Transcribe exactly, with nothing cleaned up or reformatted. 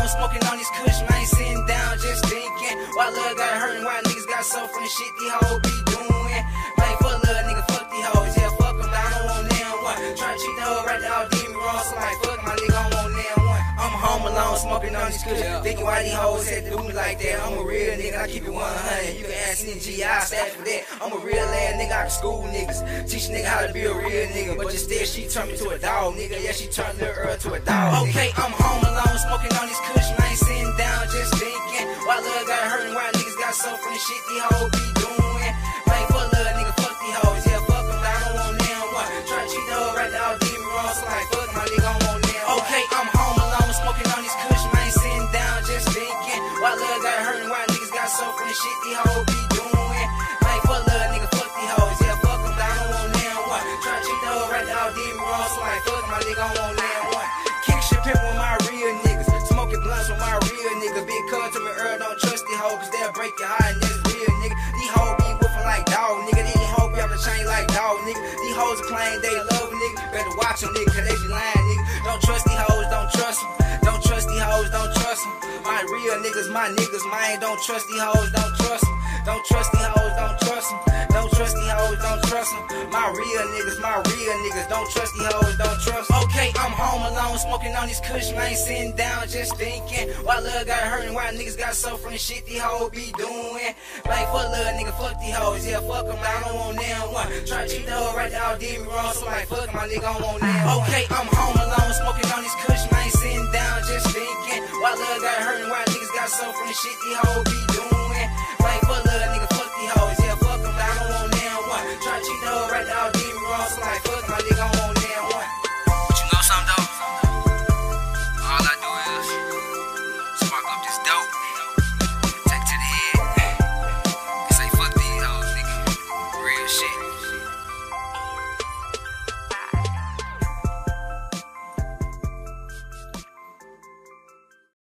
alone, smoking on this cushion, I ain't sitting down, just thinking. Why love got hurt and why niggas got suffering and shit these hoes be doing. Like fuck love, nigga, fuck these hoes, yeah, fuck them, but I don't want them one. Try to cheat the hoe right now, did me wrong, so like fuck my nigga, I don't want them one. I'm home alone, smoking on this cushion, thinking why these hoes had to do me like that. I'm a real nigga, I keep it one hundred. You can ask any G I stat for that. I'm a real ass nigga, I can school niggas, teach nigga how to be a real nigga. But instead she turned me to a dog, nigga. Yeah, she turned little Earl to a dog. Okay, I'm home alone, smoking on this cushion, I ain't sitting down, just thinking. Why love got hurt and why niggas got suffering and shit these hoes be doing. Like fuck love, nigga, fuck these hoes, yeah, fuck them, but I don't want them one. Try to cheat the hoe right now, did me wrong, so like fuck my nigga, I don't want them. Okay, I'm home alone, smoking on this cushion, I ain't sitting down, just thinking. Why love got hurt and why niggas got suffering and shit these hoes be doing. Like fuck love, nigga, fuck these hoes, yeah, fuck them, but I don't want them one. Try to cheat the hoe right now, did me wrong, so like fuck my nigga, I don't want them one. Kick shit pimp with my real niggas, smoking blunts with my real niggas. Big cuz to me, Earl, don't trust these hoes, cause they'll break your heart and that's real, nigga. These hoes be woofing like dog, nigga. These hoes be off the chain like dog, nigga. These hoes are claim they love a nigga. Better watch them, nigga, cause they be lying, nigga. Don't trust these hoes, don't trust them. Don't trust these hoes, don't trust them. My real niggas, my niggas, mine. Don't trust these hoes, don't trust them. Don't trust these hoes, don't trust them. Don't trust these hoes, don't trust them. My real niggas, my real niggas. Don't trust these hoes, don't trust them. Okay, I'm home alone, smoking on this cushion, I ain't sitting down, just thinking. Why love got hurt and why niggas got suffering and shit these hoes be doing. Like fuck love, nigga, fuck these hoes, yeah, fuck them, but I don't want them one. Try to cheat the hoe right now, did me wrong, so like fuck my nigga, I don't want them one. Okay, I'm home alone, smoking on this cushion, I ain't sitting down, just thinking. Why love got hurt and why niggas got suffering and shit these hoes be doing. Like fuck love,